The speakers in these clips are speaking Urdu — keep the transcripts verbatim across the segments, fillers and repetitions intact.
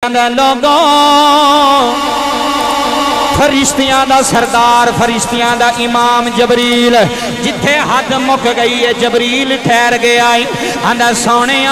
لوگوں فرشتیاں دا سردار فرشتیاں دا امام جبریل جتھے حد مک گئی ہے جبریل ٹھہر گیا ہے آندا سونیا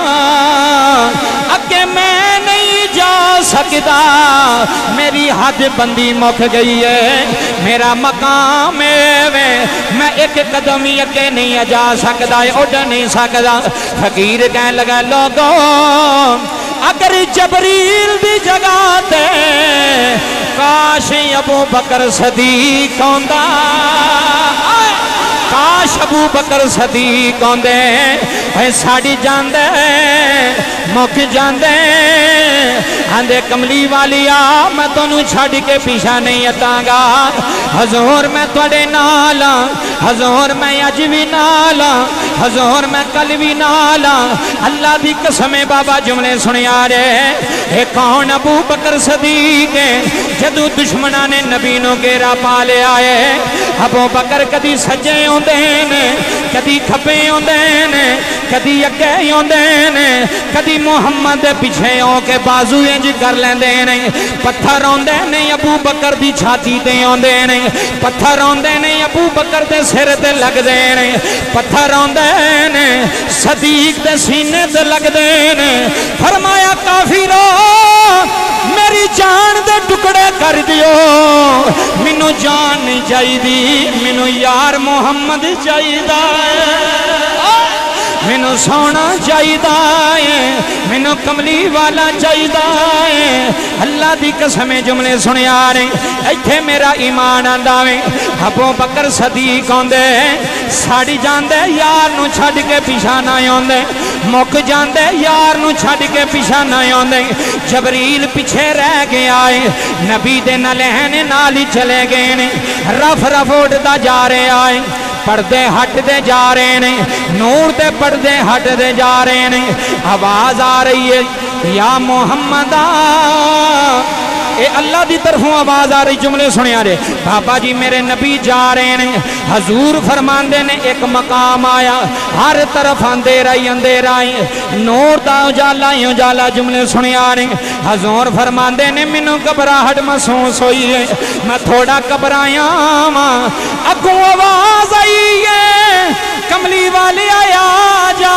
اگے میں نہیں جا سکتا میری حد بندی مک گئی ہے میرا مقام ہے میں ایک قدم ہی اگے نہیں جا سکتا اڑ نہیں سکتا فقیر کہنے لگا لوگوں اگر جبریل دی جگہ تے کاش ابو بکر صدیق ہوندا کاش ابو بکر صدیق ہوندے اے ساڑی جاندے مک جاندے آندے کملی والیا میں تونوں چھڑ کے پیچھے نہیں ہٹاں گا حضور میں تواڈے نال حضور میں اج وی نال حضور میں کل وی نال اللہ دی قسم بابا جملے سنیا رے اے کون ابو بکر صدیق جدو دشمناں نے نبی نو گھیرا پا لیا ہے ابو بکر کدی سجے ہوندے نے کدی کھبے ہوندے نے کدی اگے ہوندے نے کدی محمد دے پیچھے ہو کے بازو انج کر لیندے نے پتھر ہوندے نے ابو بکر دی چھاتی تے ہوندے نے پتھر ہوندے نے ابو بکر دے سر تے لگ دے نے پتھر ہوندے نے صدیق دے سینے تے لگ دے نے فرمایا کافرو میری جان دے ٹکڑے کر دیو مینوں جان نہیں چاہیے مینوں یار محمد چاہیے مینوں سونا چاہیے مینوں کملی والا چاہیے اللہ دی قسم جملے سنیا رہے ایتھے میرا ایمان آندا وے ابو بکر صدیق ہوندے ساڑی جاندے یار نو چھڑ کے پیچھے نہ ہوندے مک جاندے یار نو چھڑ کے پیچھے نہ ہوندے جبریل پیچھے رہ گیا ہے نبی دے نالہنے نال ہی چلے گئے نے رف رف اڑدا جا رہے آئے پردے ہٹ دے جا رہے نے نور دے پردے ہٹ دے جا رہے نے آواز آ رہی ہے یا محمد اے اللہ دی طرفوں آواز آ رہی جملے سنیا رہے بابا جی میرے نبی جا رہے ہیں حضور فرماندے نے ایک مقام آیا ہر طرف اندھیرا ہی اندھیرا ہی نور دا اجالا ہی اجالا جملے سنیا رہے حضور فرماندے نے مینوں گھبراہٹ محسوس ہوئی ہے میں تھوڑا گھبرایا ہاں اگوں آواز آئی ہے کملی والے آیا جا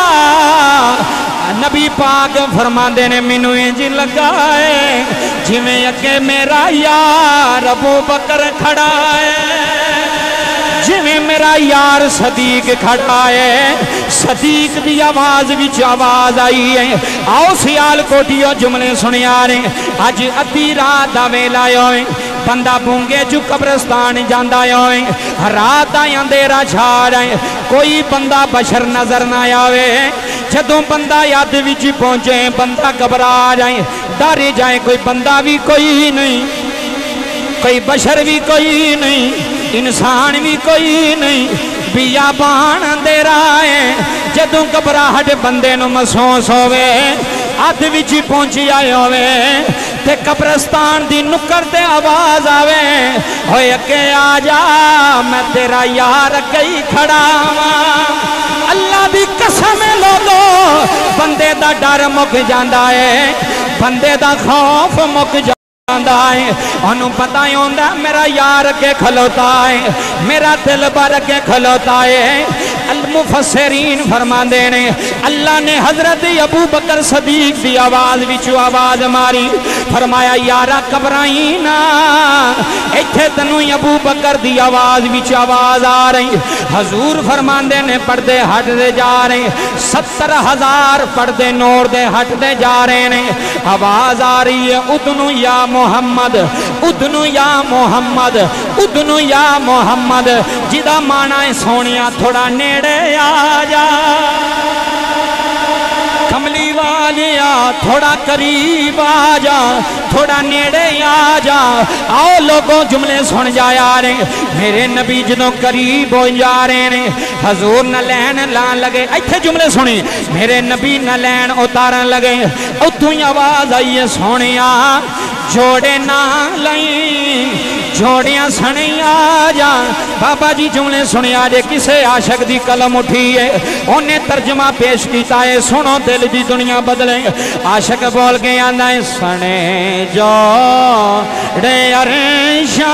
نبی پاک فرماندے نے مینوں انج لگا ہے جویں اگے میرا یار ابو بکر کھڑا ہے جویں میرا یار صدیق کھڑا ہے صدیق دی آواز وچ آواز آئی ہے آؤ سیال کوٹیو جملے سنیا رہے اج ادھی رات دا ویلا ہوئے بندہ بونگے جو قبرستان جاندہ ہوئے رات دا اندھیرا چھا رہے کوئی بندہ بشر نظر نہ آوے جدوں بندہ یاد وچ پہنچے بندہ گھبرا جائے ڈر جائے کوئی بندہ بھی کوئی نہیں کوئی بشر بھی کوئی نہیں انسان بھی کوئی نہیں بیابان اندھیرا ہے جدوں گھبراہٹ بندے نو محسوس ہوئے ادھ وچ پہنچی آئے ہوئے تے قبرستان دی نکر تے آواز آوے ہوئے اگے آ جا میں تیرا یار اگے کھڑا ہاں اللہ دی قسم لوگو بندے دا ڈر مک جاندا ہے بندے دا خوف مک جاندا ہے انہوں پتہ ہی ہوندہ میرا یار اگے کھلوتا ہے میرا دل بر اگے کھلوتا ہے المفسرین فرمان دینے اللہ نے حضرت ابو بکر صدیق دی آواز وچو آواز ماری فرمایا یارا کبرائینا ایتھے تنو ابو بکر دی آواز وچو آواز آ رہی حضور فرمان دینے پردے ہٹ دے جا رہے ستر ہزار پردے نور دے ہٹ دے جا رہے ہیں آواز آ رہی ہے ادنو یا محمد ادنو یا محمد ادنو یا محمد جدا مانا ہے سونیا تھوڑا نیڑے آ جا کملی والیا تھوڑا قریب آ جا تھوڑا نیڑے آ جا آؤ لوگوں جملے سن جایا رہے میرے نبی جدوں قریب ہو جا رہے ہیں حضور نہ لین لان لگے ایتھے جملے سنی میرے نبی نہ لین اتارن لگے اتوں ہی آواز آئیے سونیا جوڑے نہ لائیں جوڑیاں سنیں آ جا بابا جی جملے سنیں آجے کسے عاشق دی قلم اٹھی ہے انہیں ترجمہ پیش کیتا ہے سنو دل دی دنیا بدلیں عاشق بول کے آنا ہے سنے جوڑے عرشاں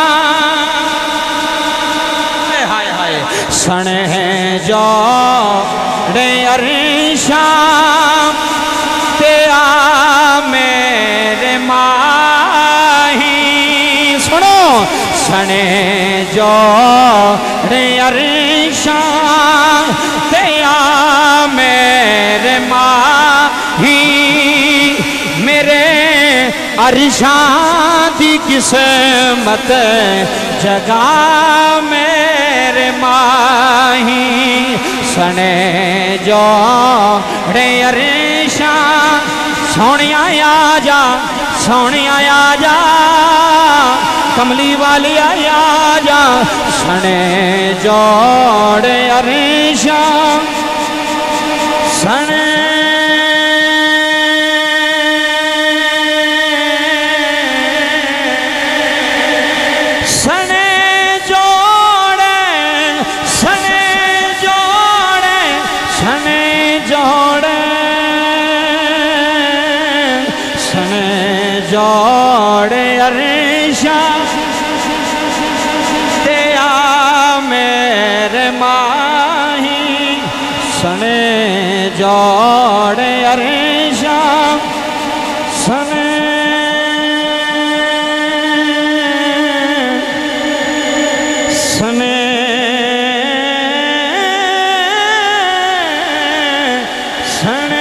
ہائے ہائے سنے جوڑے عرشاں تے آ میرے ماہی سنو سنے جوڑے عرشاں تے آ میرے ماہی میرے عرشاں دی قسمت جگہ میرے ماہی سنے جوڑے عرشاں سونیا آ جا سونیا آ جا کملی والی آ جا سنے جوڑے عرشاں سنے جوڑے عرشاں تے آ میرے ماہی سنے جوڑے عرشاں سنے سنے سنے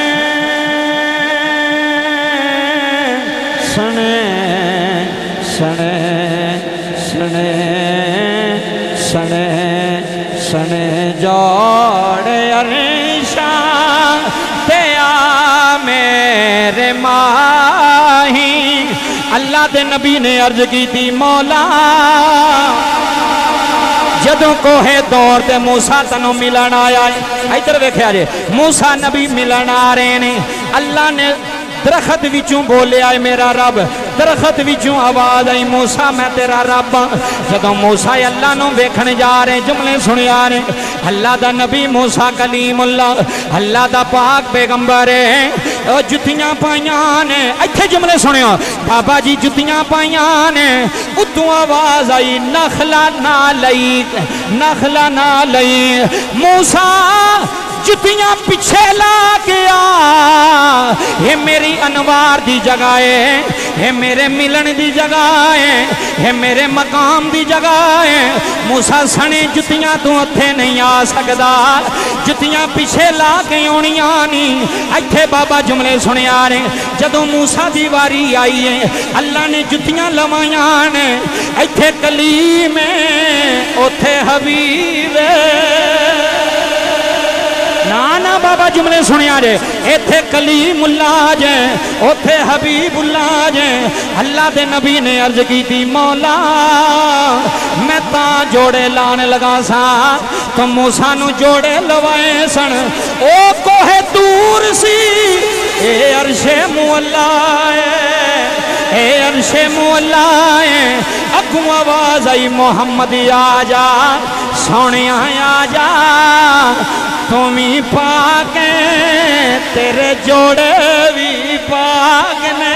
سنے سنے سنے سنے سنے جوڑے عرشاں تے آ میرے ماہی اللہ دے نبی نے عرض کی تھی مولا جدوں کوہے دور تے موسیٰ تنوں ملن آیا ہے ادھر ویکھیا جے موسیٰ نبی ملن آ رہے نے اللہ نے درخت وچوں بولے آئے میرا رب درخت وچوں آواز آئی موسیٰ میں تیرا رب جدوں موسیٰ اللہ نو ویکھن جا رہے جملے سنے آ رہے اللہ دا نبی موسیٰ کلیم اللہ اللہ دا پاک پیغمبر ہے جتیاں پائیاں نے ایتھے جملے سنے بابا جی جتیاں پائیاں نے اتوں آواز آئی نخلا نہ لئی نخلا نہ لئی موسیٰ جتیاں پچھے لا گیا یہ میری انوار دی جگہ ہے یہ میرے ملن دی جگہ ہے یہ میرے مقام دی جگہ ہے موسیٰ سنے جتیاں تو اتھے نہیں آ سکدا جتیاں پچھے لا کے اونیاں نہیں ایتھے بابا جملے سنے آ رہے جدوں موسیٰ دی واری آئی ہے اللہ نے جتیاں لوائیاں نے ایتھے کلیم اتھے حبیب نانا بابا جملے سنے آ جے ایتھے کلیم اللہ جے اوتھے حبیب اللہ جے اللہ دے نبی نے عرض کی تھی مولا میں تاں جوڑے لانے لگا سا تو موسیٰ نو جوڑے لوائے سن او کوہ دور سی اے عرش مولا ہے اے عرش مولا ہے اگوں آواز آئی محمد آ جا سونیاں آ جا تمہیں پاک ہیں تیرے جوڑے بھی پاک نے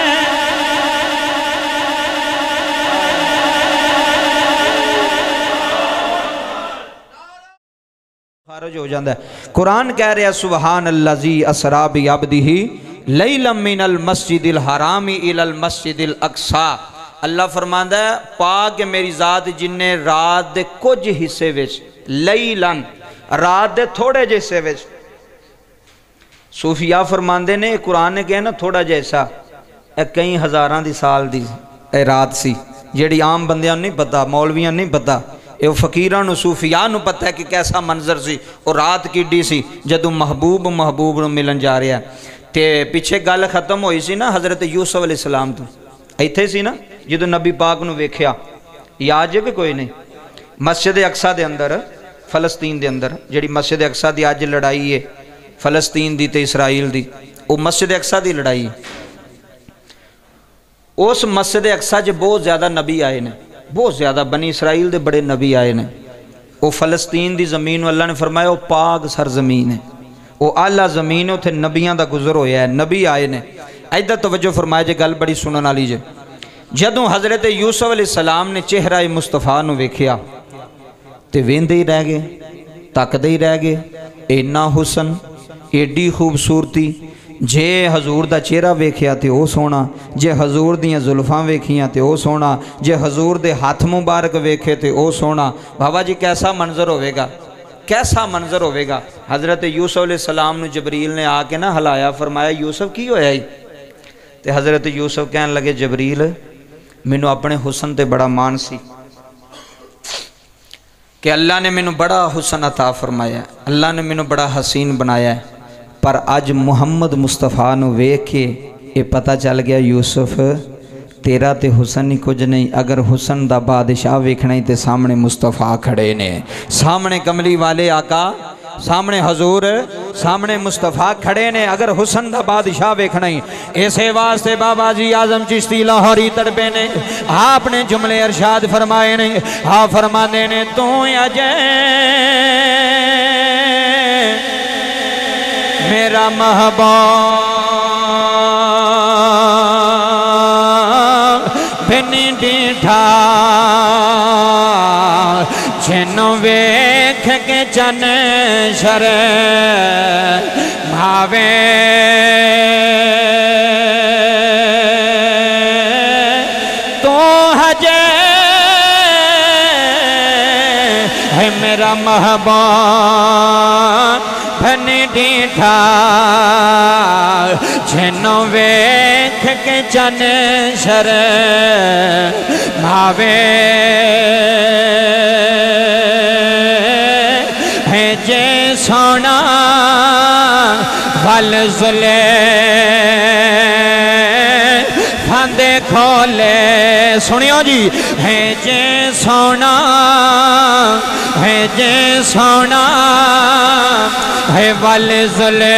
خارج ہو جاندہ ہے قرآن کہہ رہے سبحان اللذی اسرا بعبدہ لیلا من المسجد الحرام الى المسجد الاقصی اللہ فرماندہ ہے پاک میری ذات جن نے رات دے کچھ حصے وچ لیلن رات دے تھوڑے جیسے وچ صوفیاء فرماندے نے قرآن نے کہے نا تھوڑا جیسا اے کئی ہزاران دی سال دی اے رات سی جیڑی عام بندیاں نہیں پتا مولویاں نہیں پتا اے فقیران و صوفیاء نو پتا ہے کہ کیسا منظر سی اور رات کی ڈی سی جدو محبوب محبوب نو ملن جا رہا ہے تے پیچھے گل ختم ہوئی سی نا حضرت یوسف علیہ السلام تو ایتھے سی نا جدو نبی پاک نو ویکھیا یاد جے کہ کوئی نہیں مسجد اقصی دے اندر فلسطین دے اندر جڑی مسجد اقصی دی آج لڑائی ہے فلسطین دی تے اسرائیل دی، وہ مسجد اقصی دی لڑائی ہے۔ اس مسجد اقصی جے بہت زیادہ نبی آئے نے، بہت زیادہ بنی اسرائیل دے بڑے نبی آئے نے۔ وہ فلسطین دی زمین اللہ نے فرمایا وہ پاک سرزمین ہے، وہ اعلیٰ زمین ہے، اتھے نبیاں دا گزر ہویا ہے، نبی آئے نے۔ ادھر توجہ فرمایا جے، گل بڑی سنن والی جے۔ جدوں حضرت یوسف علیہ السلام نے چہرہ مصطفیٰ نو ویکھیا تے ویندے ہی رہ گئے، تکدے ہی رہ گئے، اینا حسن، ایڈی خوبصورتی، جے حضور دا چہرہ ویکھیا تے او سونا، جے حضور دیاں زلفاں ویکھیاں تے او سونا، جے حضور دے ہاتھ مبارک ویکھے تے او سونا۔ بابا جی کیسا منظر ہوئے گا، کیسا منظر ہوئے گا۔ حضرت یوسف علیہ السلام نے جبریل نے آ کے نہ ہلایا، فرمایا یوسف کی ہویا ہی؟ تے حضرت یوسف کہنے لگے جبریل مینوں اپنے حسن تے بڑا مان سی کہ اللہ نے مینوں بڑا حسن عطا فرمایا ہے، اللہ نے مینوں بڑا حسین بنایا ہے، پر اج محمد مصطفیٰ نو ویکھ کے یہ پتہ چل گیا یوسف تیرا تے حسن ہی کچھ نہیں، اگر حسن دا بادشاہ ویکھنا ہی تے سامنے مصطفیٰ کھڑے نے، سامنے کملی والے آقا، سامنے حضور، سامنے مصطفیٰ کھڑے نے، اگر حسن دا بادشاہ ویکھنا ہی۔ ایسے واسطے بابا جی اعظم چشتی لاہوری تڑپے نے، آپ نے جملے ارشاد فرمائے نے، آپ فرمانے نے تو اجے میرا محبوب بنی ڈیٹھا جنوں ویکھ کے چن شر بھاوے تو حجے ہے میرا محبوب بنی ڈیٹھا جنوں ویکھ کے چن شر بھاوے ہے جے سونا ول زلے پھاندے کھولے، سنیو جی، ہے جے سونا ہے جے سونا ہے ول زلے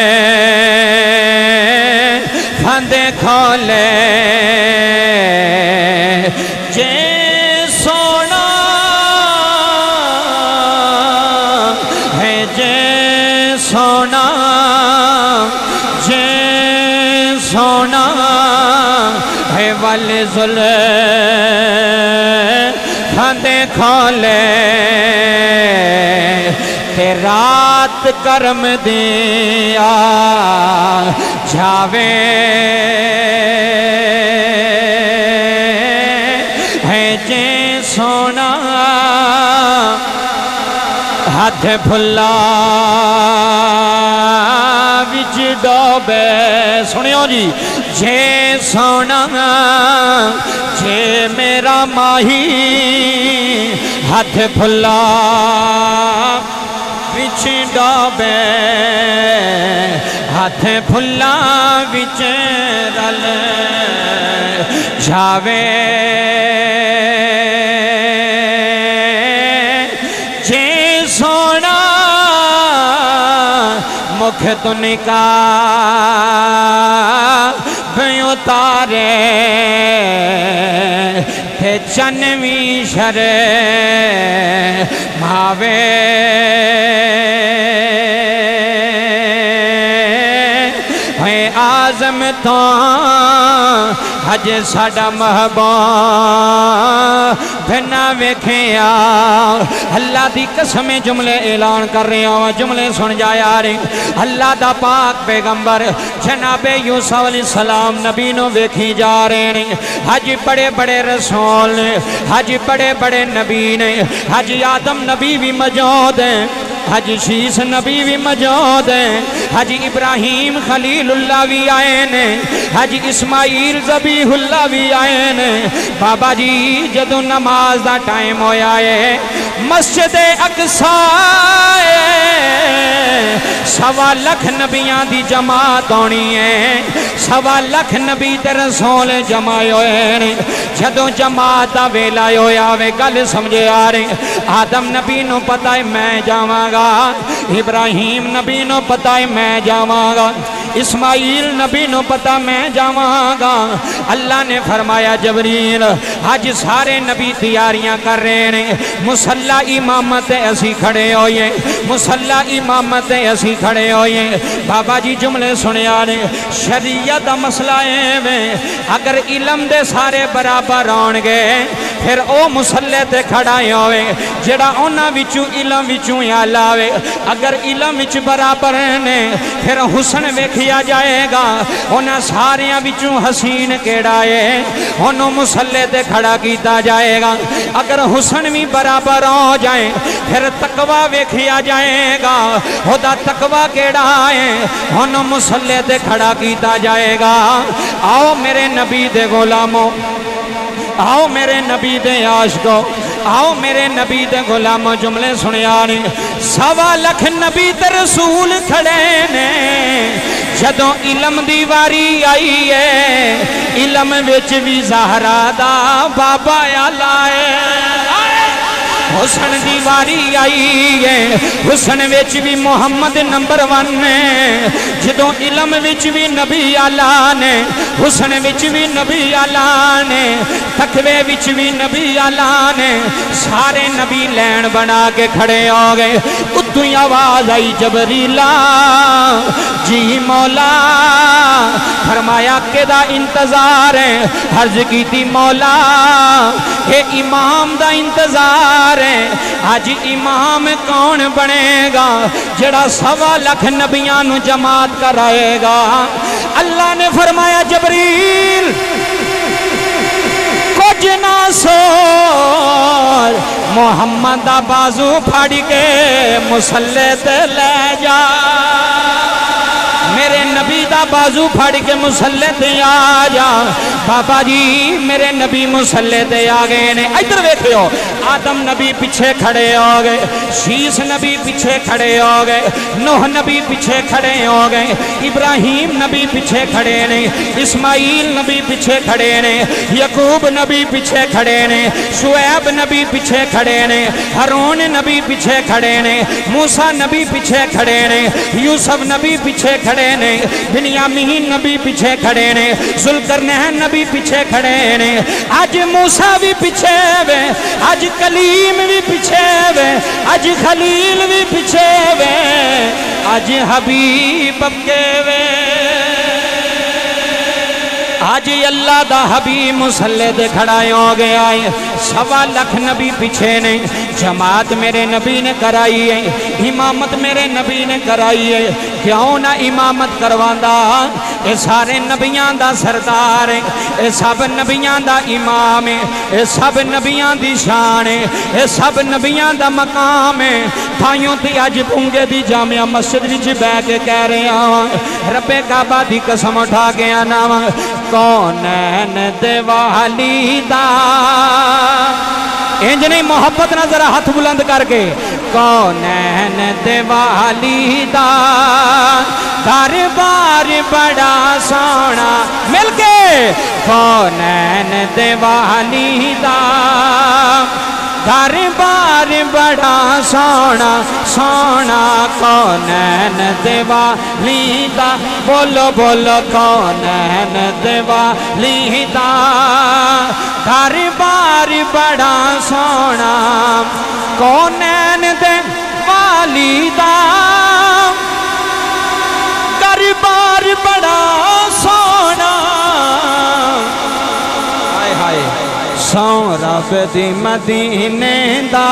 پھاندے کھولے، جے سونا ہے جے سونا جے سونا ہے ول زلے پھاندے کھولے، تے رات کرم دیا جاوے ہے جے سونا ہاتھ پھلا وچ ڈوبے، سنیو جی، جے سونا جے میرا ماہی ہاتھ پھلا وچ ڈوبے، ہاتھ پھلا وچ رل جاوے، جے سونا مکھ تو نکاح بھیوں تارے تے چنوی شر بھاوے، ہے آزم تو حج ساڑا محبوب بھنا ویکھیا، اللہ دی قسم جملے اعلان کر رہے ہوں، جملے سن جایا رہے، اللہ دا پاک پیغمبر جناب یوسف علیہ السلام نبی نو ویکھی جا رہے ہیں، حج بڑے بڑے رسول نے، حج بڑے بڑے نبی نے، حج آدم نبی بھی موجود ہیں، حج شیس نبی بھی موجود ہیں، حج ابراہیم خلیل اللہ بھی آئے نے، حج اسماعیل ذبیح اللہ بھی آئے نے۔ بابا جی جدو نماز دا ٹائم ہویا ہے، مسجد اقصا سوا لکھ نبیاں دی جماعت آنی ہے سوا لکھ نبی تے رسول جمع ہوئے جدوں جماعت دا ویلا ہویا وے گل سمجھے آ رہے آدم نبی نو پتہ ہے میں جاواں گا ابراہیم نبی نو پتہ ہے میں جاواں گا اسماعیل نبی نو پتہ میں جاواں گا اللہ نے فرمایا جبریل آج سارے نبی تیاریاں کر رہے ہیں مصلی امامت اسی کھڑے ہوئے مصلی امامت اسی کھڑے ہوئے بابا جی جملے سنے آنے شریعت مسئلہ ہے اگر علم دے سارے برابر آن گے پھر او مصلی تے کھڑائے ہوئے جڑا اونا وچوں علم وچوں یا لاوے اگر علم وچ برابر نے پھر حسن ویکھیا جائے گا اونا ساریاں وچوں حسین کیڑا ہے انہوں مصلی تے کھڑا کیتا جائے گا اگر حسن بھی برابر ہو جائیں پھر تقوی ویکھیا جائے گا خدا تقوی کیڑا ہے انہوں مصلی تے کھڑا کیتا جائے گا آؤ میرے نبی دے غلاموں آؤ میرے نبی دے عاشقوں آؤ میرے نبی دے غلاموں جملے سنیانے سوا لکھ نبی تے رسول کھڑے نے جدوں علم دی واری آئی ہے علم وچ بھی زہرا دا بابا آلائے حسن دی واری آئی ہے حسن وچ بھی محمد نمبر ون ہے جدوں علم وچ بھی نبی آلہ نے حسن وچ بھی نبی آلہ نے تقوی وچ بھی نبی آلہ نے سارے نبی لین بنا کے کھڑے ہو گئے اتوں ہی آواز آئی جبریلا جی مولا فرمایا کہ دا انتظار ہے عرض کی تھی مولا کہ امام دا انتظار ہے آج امام کون بنے گا جڑا سوا لکھ نبیاں نو جماعت کرائے گا اللہ نے فرمایا جبریل کچھ نہ سور محمد دا بازو پھاڑ کے مصلی تے لے جا میرے نبی دا بازو پھاڑ کے مصلی تے آ جا بابا جی میرے نبی مصلی تے آ گئے نے ادھر ویکھو آدم نبی پیچھے کھڑے ہو گئے شیس نبی پیچھے کھڑے ہو گئے نوح نبی پیچھے کھڑے ہو گئے ابراہیم نبی پیچھے کھڑے نے اسماعیل نبی پیچھے کھڑے نے یعقوب نبی پیچھے کھڑے نے شعیب نبی پیچھے کھڑے نے ہارون نبی پیچھے کھڑے نے موسیٰ نبی پیچھے کھڑے نے یوسف نبی پیچھے کھڑے نے بنیامین نبی پیچھے کھڑے نے ذوالقرنین نبی پیچھے کھڑے نے آج موسیٰ بھی پیچھے وے آج کلیم بھی پیچھے وے آج خلیل بھی پیچھے وے آج حبیب کے وے آج اللہ دا حبیب مصلی دے کھڑائے ہو گئے آئے سوا لکھ نبی پیچھے نے جماعت میرے نبی نے کرائی ہے امامت میرے نبی نے کرائی ہے کیوں نہ امامت کرواندا اے سارے نبیان دا سردار ہے اے سب نبیان دا امام ہے اے سب نبیان دی شان ہے اے سب نبیان دا مقام ہے تھائیوں تی آج پونگے دی جامعہ مسجد وچ بے کے کہہ رہے ہیں رب کعبہ دی قسم اٹھا کے آنا کونین دے والی دا انج نہیں محبت نہ ذرا ہاتھ بلند کر کے کونین دے والی دا دربار بڑا سونا مل کے کونین دے والی دا دربار بڑا سونا سونا کونین دے والی دا بولو بولو کونین دے والی دا دربار بڑا سونا کونین دے والی دا دربار بڑا سونا ہائے ہائے سو رب دی مدینے دا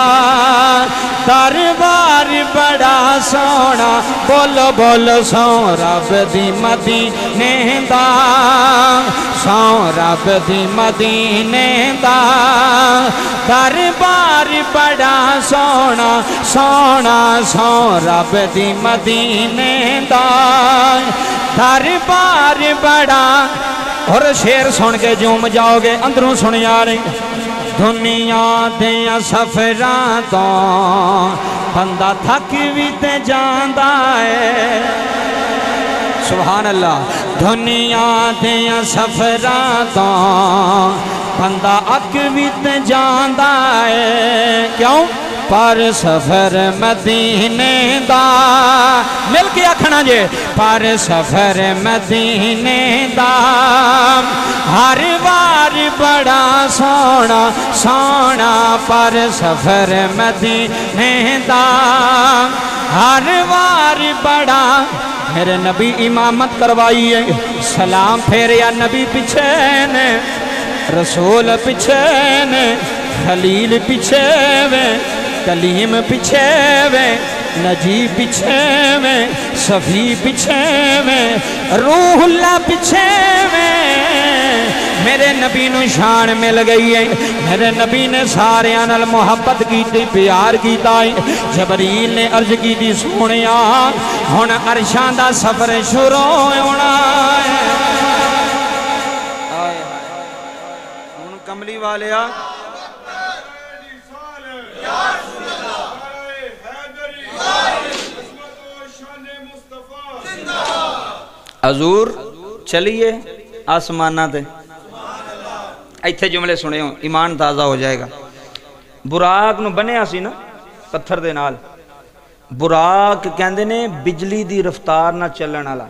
دربار بڑا سونا بولو بولو سو رب دی مدینے دا سو رب دی مدینے دا دربار بڑا سونا سونا سو رب دی مدینے دا دربار بڑا اور شیر سن کے جوم جاؤ گے اندروں سنیا رہے دنیا دیاں سفراں تو بندہ تھک بھی تے جاندا ہے سبحان اللہ دنیا دیاں سفراں تو بندہ اک بھی تے جاندا ہے کیوں پر سفر مدینے دا مل کے آکھنا جے پر سفر مدینے دا ہر بار بڑا سونا سونا پر سفر مدینے دا ہر بار بڑا میرے نبی امامت کروائیے سلام پھیریا نبی پچھے نے رسول پچھے نے خلیل پچھے میں کلیم پچھے میں نجی پچھے میں صفی پچھے میں روح اللہ پچھے میں میرے نبی نو شان مل گئی ہے میرے نبی نے سارے نال محبت کی تھی پیار کی تائی جبریل نے عرض کی تھی سونیا ہن عرشاں دا سفر شروع ہونا ہے ہن کملی والیا حضور چلیے آسمانہ تے ایتھے جملے سنے ہوں ایمان تازہ ہو جائے گا براق نو بنیا سی نا پتھر دے نال براق کہندے نے بجلی دی رفتار نہ چلن والا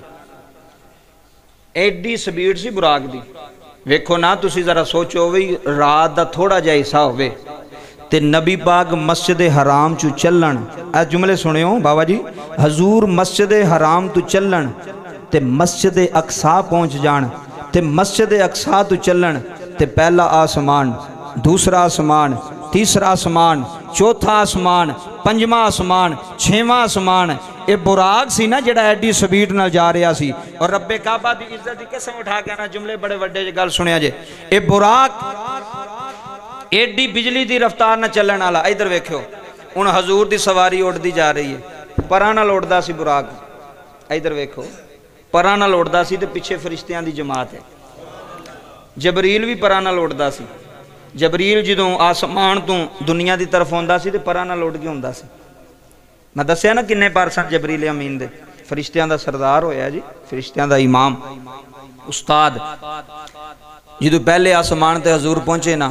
ایڈی سپیڈ سی براق دی ویکھو نا تسی ذرا سوچو وی رات دا تھوڑا جا حصہ ہوئے تے نبی پاک مسجد حرام چو چلن اے جملے سنے ہوں بابا جی حضور مسجد حرام تو چلن تے مسجد اقصا پہنچ جان تے مسجد اقصا تو چلن تے پہلا آسمان دوسرا آسمان تیسرا آسمان چوتھا آسمان پنجواں آسمان چھواں آسمان اے براق سی نا جڑا ایڈی سپیڈ نال جا رہا سی اور رب کعبہ دی عزت دی قسم اٹھا کے نا جملے بڑے وڈے جے گل سنیا جے اے براق ایڈی بجلی دی رفتار نہ چلن والا ادھر ویکھو ہن حضور دی سواری اڑدی جا رہی ہے پراں نال اڑدا سی براق ادھر ویکھو پراں نال اڑدا سی تے پیچھے فرشتیاں دی جماعت ہے جبریل بھی پراں نال اڑدا سی جبریل جدوں آسمان تو دنیا دی طرف ہوندا سی تے پراں نال اڑ کے ہوندا سی میں دسیا نا کنے پار سن جبریل امین دے فرشتیاں دا سردار ہویا جی فرشتیاں دا امام استاد جدوں پہلے آسمان تے حضور پہنچے نا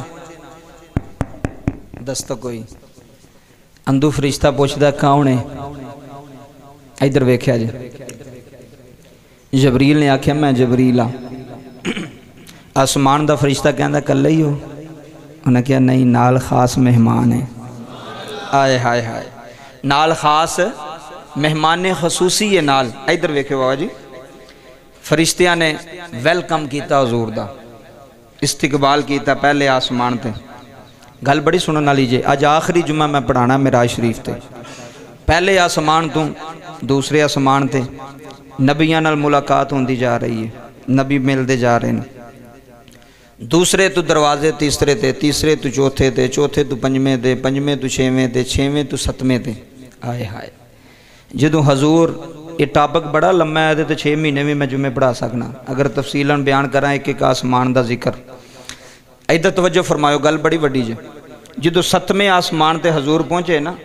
دستک ہوئی اندو فرشتہ پوچھدا کون ہے ادھر ویکھیا جی جبریل نے آکھیا میں جبریل ہاں آسمان دا فرشتہ کہندا کلے ہی ہو انہاں کہا نہیں نال خاص مہمان ہے آئے ہائے ہائے نال خاص مہمان خصوصی ہے نال ادھر ویکھو بابا جی فرشتیاں نے ویلکم کیتا حضور دا استقبال کیتا پہلے آسمان تے گل بڑی سنن والی جے اج آخری جمعہ میں پڑھانا معراج شریف تے پہلے آسمان تو دوسرے آسمان تے نبیاں نال ملاقات ہوندی جا رہی ہے نبی ملدے جا رہے ہیں دوسرے تو دروازے تیسرے تے تیسرے تو چوتھے تے چوتھے تو پنجمے تے پنجمے تو چھویں تے چھویں تو ستمے تے آئے ہائے جدوں حضور یہ ٹاپک بڑا لمبا ہے تے چھ مہینے میں میں جمعے پڑھا سکنا اگر تفصیلاً بیان کراں ایک ایک آسمان دا ذکر ادھر توجہ فرمایو گل بڑی وڈی جے جدوں ستمے آسمان تے حضور پہنچے نا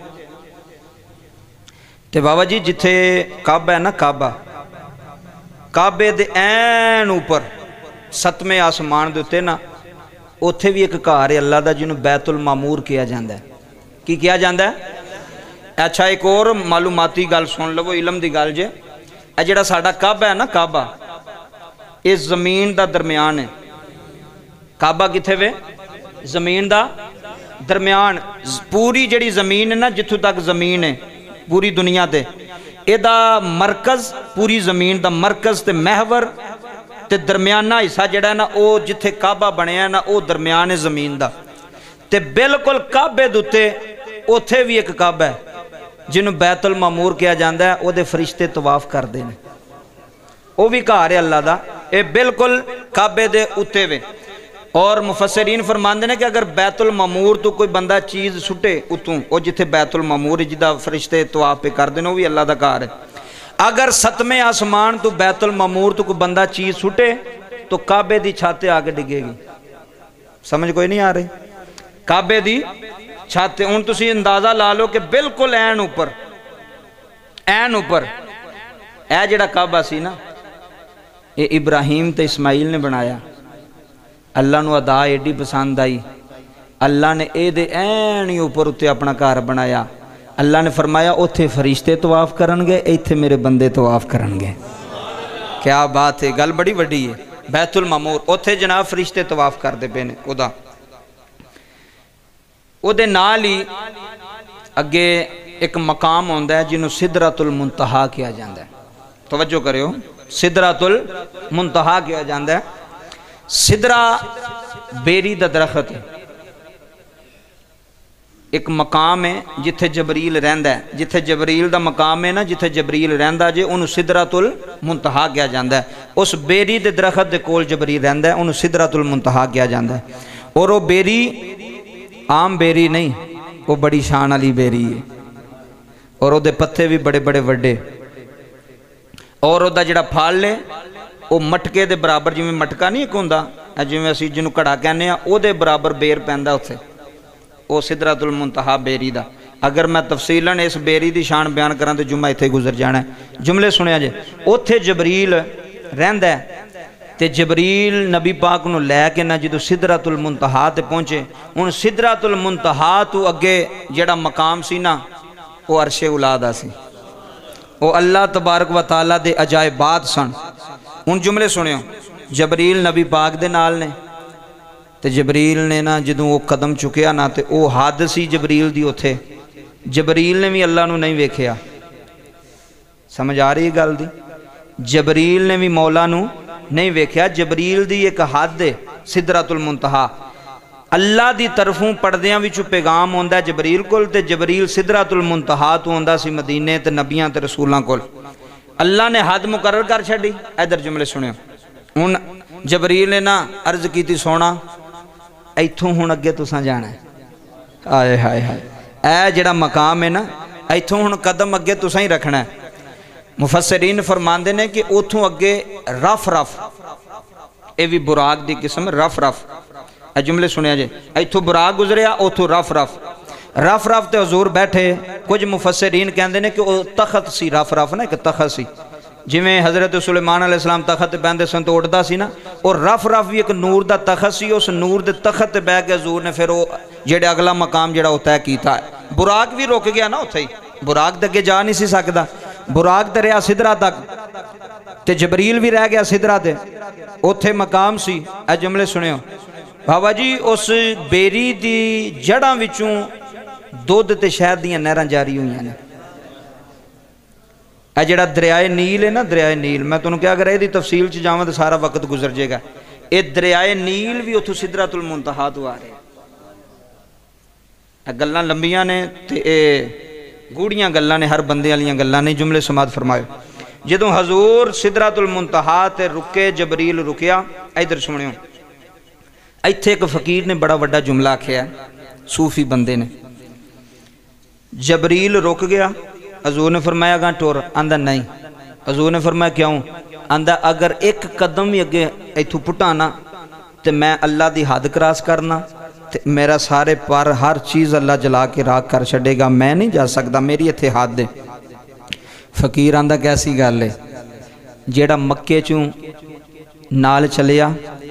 تے بابا جی جتھے کعبہ ہے نا کعبہ کعبے دے این اوپر ستمے آسمان دے اتے نا اوتھے بھی ایک گھر ہے اللہ دا جنوں بیت المعمور کیا جاندا ہے کی کیا جاندا ہے اچھا ایک اور معلوماتی گل سن لو علم دی گل جے اے جڑا ساڈا کعبہ ہے نا کعبہ اس زمین دا درمیان ہے کعبہ کتھے وے زمین دا درمیان پوری جڑی زمین ہے نا جتھوں تک زمین ہے پوری دنیا تے اے دا مرکز پوری زمین دا مرکز تے محور تے درمیانہ حصہ جڑا ہے نا او جتھے کعبہ بنیا ہے نا او درمیان ہے زمین دا تے بالکل کعبے دوتے اوتھے بھی ایک کعبہ ہے جنہوں بیت المعمور کیا جاندہ ہے او دے فرشتے طواف کر دینے او بھی گھر ہے اللہ دا اے بالکل کعبے دے اوتے وے اور مفسرین فرماندے نے کہ اگر بیت المعمور تو کوئی بندہ چیز سٹے اتوں او جتھے بیت المعمور جدہ فرشتے طواف پہ کر دینے وہ بھی اللہ دا گھر ہے اگر ستمے آسمان تو بیت المعمور تو کوئی بندہ چیز سٹے تو کعبے دی چھاتے آگے ڈگے گی سمجھ کوئی نہیں آ رہی کعبے دی چھت ہن تسی اندازہ لا لو کہ بالکل این اوپر این اوپر اے جڑا کعبہ سی نا یہ ابراہیم تے اسماعیل نے بنایا اللہ نو ادا ایڈی پسند آئی اللہ نے اے دے این ہی اوپر اتے اپنا گھر بنایا اللہ نے فرمایا اوتھے فرشتے طواف کرن گے ایتھے میرے بندے طواف کرن گے کیا بات ہے گل بڑی وڈی ہے بیت المعمور اوتھے جناب فرشتے طواف کر دے پے نے خدا او دے نال ہی اگے ایک مقام ہوندا ہے جنوں سدرۃ المنتہا کیا جاندا ہے توجہ کریو سدرۃ المنتہا کیا جاندا ہے سدرہ بیری دا درخت ہے ایک مقام ہے جتھے جبریل رہندا ہے جتھے جبریل دا مقام ہے نا جتھے جبریل رہندا جے انہوں سدرۃ المنتہا کیا جاندا ہے اس بیری دے درخت دے کول جبریل رہندا ہے انہوں سدرۃ المنتہا کیا جاندا ہے اور وہ بیری عام بیری نہیں وہ بڑی شان والی بیری ہے اور وہ دے پتے بھی بڑے بڑے وڈے اور وہ دا جڑا پھال لے وہ مٹکے دے برابر جویں مٹکا نہیں ایک ہوندا جویں اسی جنوں کڑا کہنے ہیں او دے برابر بیر پیندا اوتھے او سدرۃ المنتہا بیری دا اگر میں تفصیلاً اس بیری دی شان بیان کراں تے جمعہ ایتھے گزر جانا ہے جملے سنیا جے اوتھے جبریل رہندا ہے تے جبریل نبی پاک نو لے کے نہ جدو سدرۃ المنتہا تے پہنچے ہن سدرۃ المنتہا تو اگے جڑا مقام سی نا وہ عرش اولا سی وہ اللہ تبارک و تعالیٰ دے عجائبات سن ہن جملے سنیو جبریل نبی پاک دے نال نے تے جبریل نے نا جدوں وہ قدم چکیا نا تے وہ حد سی جبریل دی اوتھے جبریل نے بھی اللہ نو نہیں ویکھیا سمجھ آ رہی گل دی جبریل نے بھی مولا نو نہیں ویکھیا جبریل دی ایک حد ہے سدرۃ المنتہا اللہ دی طرفوں پردیاں وچوں پیغام ہوندا ہے جبریل کول تے جبریل سدرۃ المنتہا تو ہوندا سی مدینے تے نبیاں تے رسولاں کول اللہ نے حد مقرر کر چھڈی ادھر جملے سنیو ہن جبریل نے نا عرض کیتی سونا ایتھوں ہن اگے تساں جانا ہے آئے ہائے ہائے اے جڑا مقام ہے نا ایتھوں ہن قدم اگے تساں ہی رکھنا ہے مفسرین فرماندے نے کہ اوتھوں اگے رف رف اے بھی براق دی قسم رف رف اے جملے سنیا جے ایتھوں براق گزریا اوتھوں رف رف رف رف تے حضور بیٹھے کچھ مفسرین کہندے نے کہ او تخت سی رف رف نا ایک تخت سی جویں حضرت سلیمان علیہ السلام تخت بیندے سن تو اڑدا سی نا اور رف رف بھی ایک نور دا تخت سی اس نور دے تخت تے بیٹھ کے حضور نے پھر وہ جڑے اگلا مقام جڑا ہوتا ہے کیتا ہے براق بھی رک گیا نا اوتھے ہی براق تے اگے جا نہیں سی سکدا براق تے رہیا سدرہ تک تے جبریل بھی رہ گیا سدرہ تے اوتھے مقام سی اے جملے سنیو بابا جی اس بیری دی جڑاں وچوں دودھ تے شہد دیاں نہراں جاری ہوئی ہیں اے جڑا دریائے نیل ہے نا دریائے نیل میں تنوں کیا اگر اے دی تفصیل چ جاواں تے سارا وقت گزر جائے گا اے دریائے نیل بھی اتھوں سدرۃ المنتہا تو آ رہے اے گلاں لمبیاں نے تے اے گوڑیاں گلاں نے ہر بندے والیاں گلاں نے جملے سماعت فرمائے جدوں حضور سدرۃ المنتہا تے رکے جبریل رکیا ادھر سنیو ایتھے ایک فقیر نے بڑا بڑا جملہ آکھیا صوفی بندے نے جبریل رک گیا حضور نے فرمایا گا ٹور آندہ نہیں حضور نے فرمایا کیوں آندہ اگر ایک قدم ہی اگے ایتھو پٹانا تے میں اللہ دی حد کراس کرنا تے میرا سارے پر ہر چیز اللہ جلا کے راک کر چھڑے گا میں نہیں جا سکتا میری ایتھے حد دے فقیر آندہ کیسی گل ہے جیڑا مکے چوں نال چلیا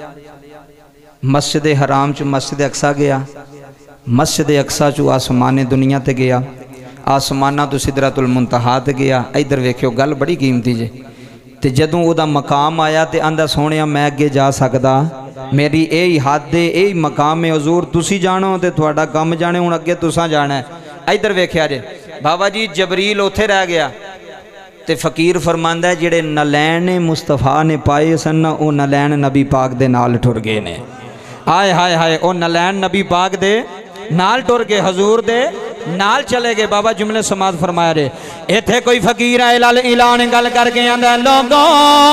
مسجد حرام چوں مسجد اقصی گیا مسجد اقصی چوں آسمان دنیا تے گیا آسمانہ تو سدرۃ المنتہا تے گیا ادھر ویکھیو گل بڑی قیمتی جے تے جدوں او دا مقام آیا تے آندہ سونیا میں اگے جا سکدا میری اے ہی حد دے اے ہی مقام ہے حضور تسی جانو تے تھوڑا کم جانے ہن اگے تساں جانا ہے ادھر ویکھیا جے بابا جی جبریل اوتھے رہ گیا تے فقیر فرماندا ہے جڑے نلین مصطفیٰ نے پائے سن او نلین نبی پاک دے نال ٹر گئے نے آئے ہائے ہائے او نلین نبی پاک دے نال ٹر گئے حضور دے نال چلے گئے بابا جملے سماعت فرمایا رہے ایتھے کوئی فقیر آئے لال اعلان گل کر کے آندہ لوگوں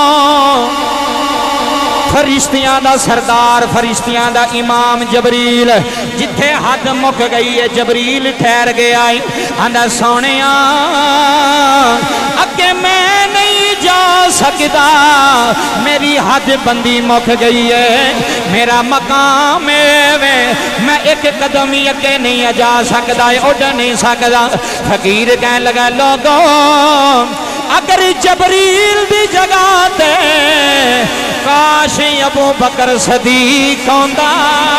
فرشتیاں دا سردار فرشتیاں دا امام جبریل جتھے حد مک گئی ہے جبریل ٹھہر گیا آندہ سونیاں اگے میں نہیں جا سکتا میری حد بندی مک گئی ہے میرا مقام ہے میں ایک قدم ہی اگے نہیں جا سکتا اڑ نہیں سکتا فقیر کہنے لگا لوگوں اگر جبریل دی جگہ تے کاش ابو بکر صدیق ہوندا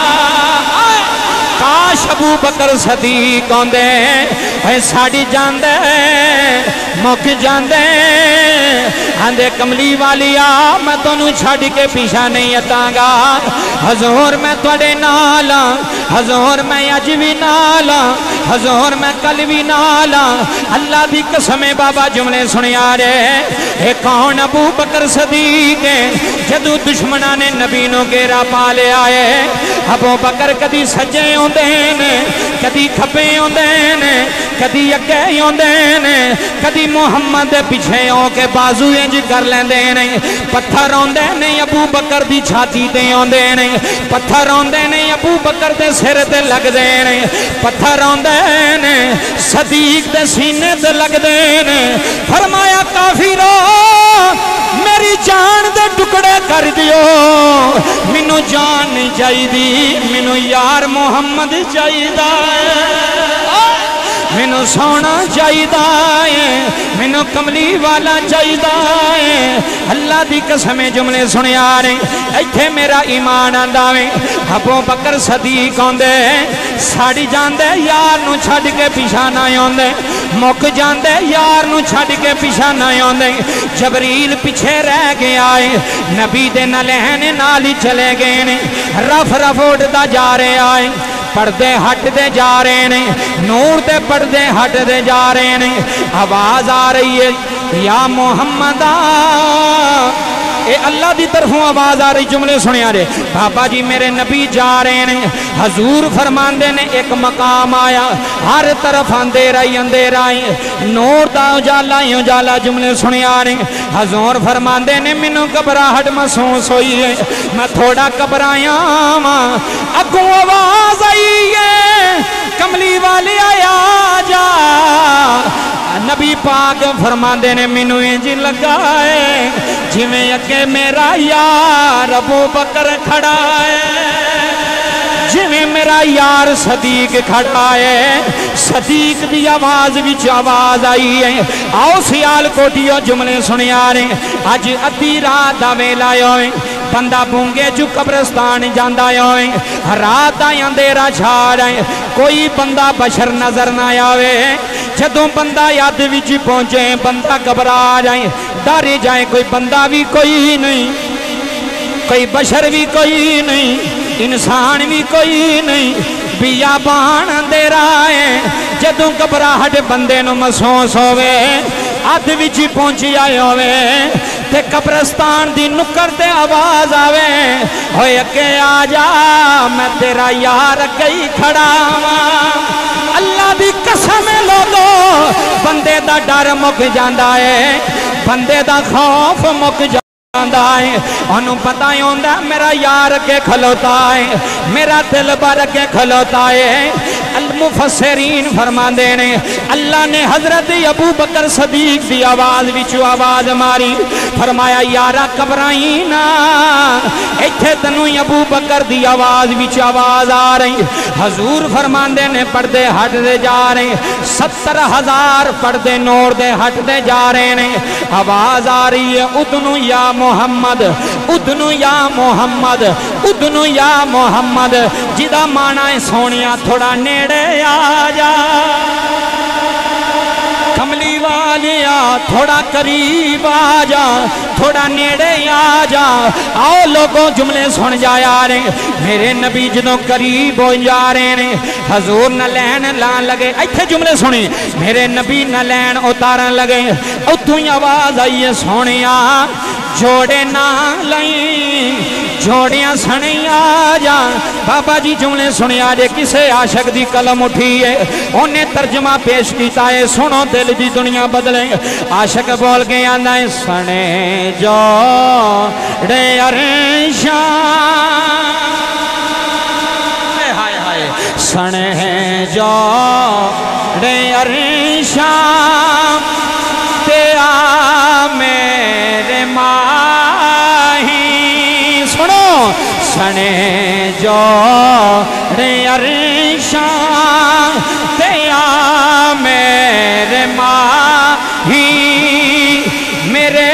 کاش ابو بکر صدیق ہوندے اے ساڑی جاندے مک جاندے آندے کملی والیا میں تونوں چھڑ کے پیچھے نہیں ہٹاں گا حضور میں تواڈے نال ہاں حضور میں اج بھی نال ہاں حضور میں کل بھی نال ہاں اللہ دی قسم بابا جملے سنیا رے اے کون ابو بکر صدیق جدو دشمناں نے نبی نو گھیرا پا لیا ہے ابو بکر کدی سجے ہوندے نے کدی کھبے ہوندے نے کدی اگے ہوندے نے کدی محمد دے پیچھے ہو کے بازو انج کر لیندے نے پتھر ہوندے نے ابو بکر دی چھاتی تے ہوندے نے پتھر ہوندے نے ابو بکر دے سر تے لگدے نے پتھر ہوندے نے صدیق دے سینے تے لگدے نے فرمایا کافرو میری جان دے ٹکڑے کر دیو مینوں جان نہیں چاہیدی مینوں یار محمد چاہیدا مینوں سونا چاہیدا ہے مینوں کملی والا چاہیدا ہے اللہ دی قسم جملے سنیا رے ایتھے میرا ایمان آندا وے ابو بکر صدیق ہوندے ساڑی جاندے یار نو چھڈ کے پیچھے نہ ہوندے مک جاندے یار نو چھڈ کے پیچھے نہ ہوندے جبریل پیچھے رہ گئے آئے نبی دے نالین نال ہی چلے گئے نے رف رف اٹھدا جا رہے آئے پردے ہٹ دے جا رہے نے نور دے پردے ہٹ دے جا رہے نے آواز آ رہی ہے یا محمد اے اللہ دی طرفوں آواز آ رہی جملے سنیا رہے بابا جی میرے نبی جا رہے نے حضور فرماندے نے ایک مقام آیا ہر طرف اندھیرا ہی اندھیرا ہی نور دا اجالا ہی اجالا جملے سنیا رہے حضور فرماندے نے مینوں گھبراہٹ محسوس ہوئی ہے میں تھوڑا گھبرایا ہاں اگوں آواز آئی ہے کملی والے آیا جا نبی پاک فرماندے نے مینوں انج لگا ہے جی میں اگے میرا یار ابو بکر کھڑا ہے جی میں میرا یار صدیق کھڑا ہے صدیق دی آواز وچ آواز آئی ہے آؤ سیال کوٹیو جملے سنیا رہے اج ادھی رات دا ویلا ہوئے بندہ بونگے جو قبرستان جاندہ ہوئے رات دا اندھیرا چھا رہے کوئی بندہ بشر نظر نہ آوے جدوں بندہ یاد وچ پہنچے بندہ گھبرا جائے ڈر جائے کوئی بندہ بھی کوئی نہیں کوئی بشر بھی کوئی نہیں انسان بھی کوئی نہیں بیابان اندھیرا ہے جدوں گھبراہٹ بندے نو محسوس ہوئے ادھ وچ پہنچی آئے ہوئے تے قبرستان دی نکر تے آواز آوے ہوئے اگے آ جا میں تیرا یار اگے ہی کھڑا ہاں اللہ دی قسم لوگو بندے دا ڈر مک جاندا ہے بندے دا خوف مک جاندا ہے انہوں پتہ ہی ہوندا میرا یار اگے کھلوتا ہے میرا دل بر اگے کھلوتا ہے المفسرین فرماندے نے اللہ نے حضرت ابو بکر صدیق دی آواز وچوں آواز ماری فرمایا یارا گھبرائی نا ایتھے تنوں ابو بکر دی آواز وچ آواز آ رہی حضور فرماندے نے پردے ہٹ دے جا رہے ستر ہزار پردے نور دے ہٹ دے جا رہے نے آواز آ رہی ہے ادنو یا محمد ادنو یا محمد ادنو یا محمد جدا مانا ہے سونیا تھوڑا نیڑے آ جا کملی والیا تھوڑا قریب آ جا تھوڑا نیڑے آ جا آؤ لوگوں جملے سن جایا رہے میرے نبی جدوں قریب ہو جا رہے ہیں حضور نہ لین لان لگے ایتھے جملے سنی میرے نبی نہ لین اتارن لگے اتھوں ہی آواز آئی ہے سونیا جوڑے نہ لائیں جوڑیاں سنے آ جا بابا جی جملے سنے آجے کسے عاشق دی قلم اٹھی ہے انہیں ترجمہ پیش کیتا ہے سنو دل دی دنیا بدلے عاشق بول کے آنا ہے سنے جوڑے عرشاں ہائے ہائے سنے جوڑے عرشاں تے آ میں جوڑے عرشاں تے آ میرے ماہی میرے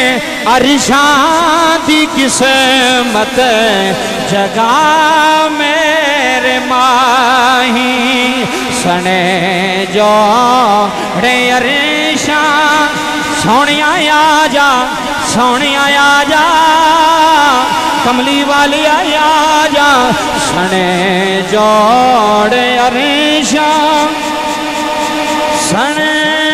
عرشاں دی قسمت جگا میرے ماہی سنے جوڑے عرشاں سونیا آ جا سونیا آ جا کملی والی آ جا سنے جوڑے عرشاں سنے